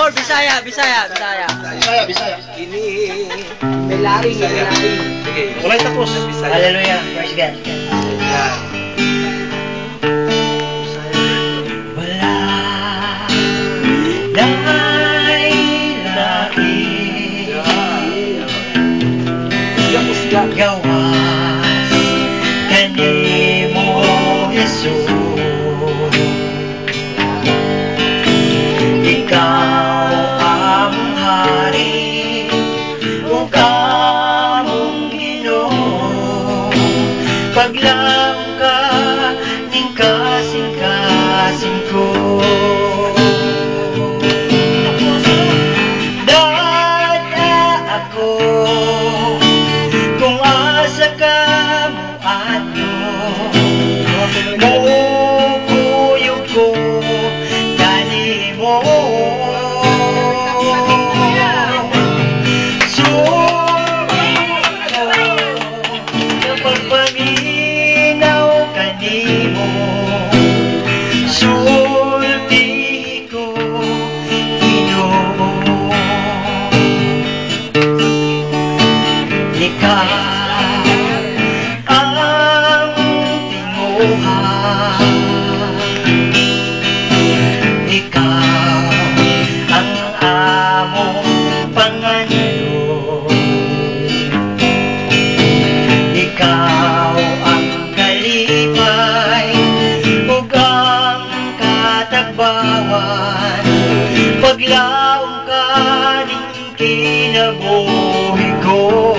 Or Bisaya, Bisaya, Bisaya. Bisaya. Ini melaring, melaring. Sige. Walay tapos. Hallelujah. Praise God. Wala dahil gawas kanimo Jesus. Ikaw ang hari, o kamong Ginoo. Paglang ka ning kasing-kasing ko. Dada ako kung asa ka mo ato. Mukuyog ko kanimo. Pagpaminaw kanimo, sulti ko Ginoo. Ikaw ang tinguhan, ikaw ang among Panginoon. Ikaw ang kalipay, ug ang katagbawan. Paglaom ka ning kinabuhi ko.